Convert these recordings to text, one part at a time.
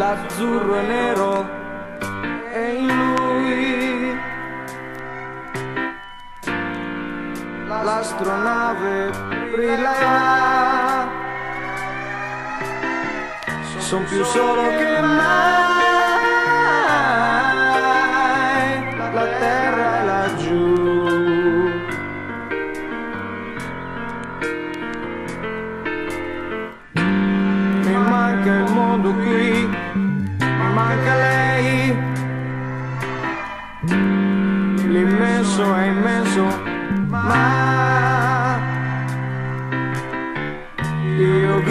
l'azzurro e nero è in lui, l'astronave brillerà, son più solo che mai, la terra è laggiù. Mi manca il mondo qui, mi manca lei, l'immenso è immenso, ma io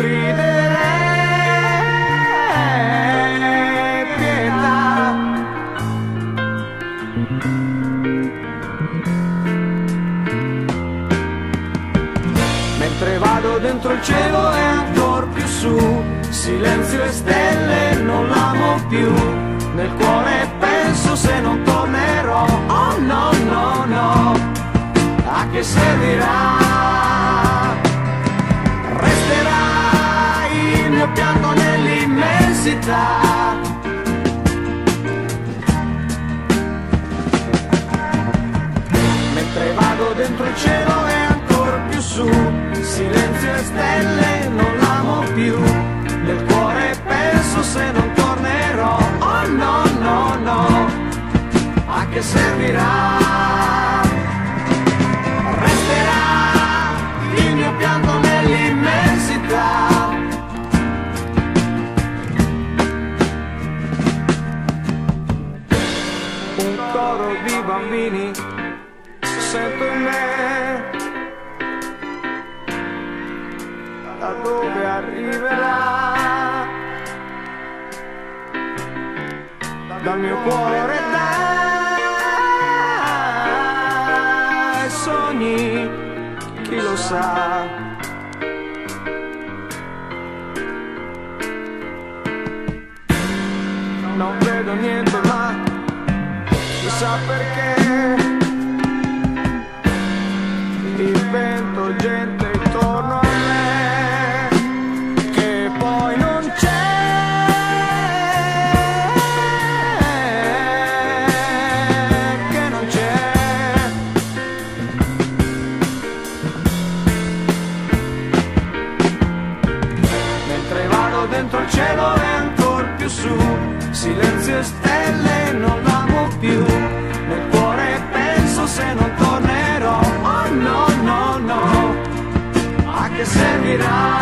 griderei pietà. Mentre vado dentro il cielo e ancora più su, silenzio e stelle non l'amo più, nel cuore penso se non tornerò, oh no no no, a che servirà? Resterà il mio pianto nell'immensità. Mentre vado dentro il cielo e ancora più su, silenzio e stelle non l'amo più, nel cuore penso se non tornerò, oh no no no, a che servirà? Resterà il mio pianto nell'immensità. Un coro di bambini sento in me, da dove arriverà? Dal mio cuore, dai sogni, chi lo sa? Non vedo niente ma chissà perché invento gente intorno a me che poi non c'è, che non c'è. Mentre vado dentro il cielo e ancora più su, silenzio e stelle non l'amo più, nel cuore penso se non tornerò, oh no no no, a che servirà?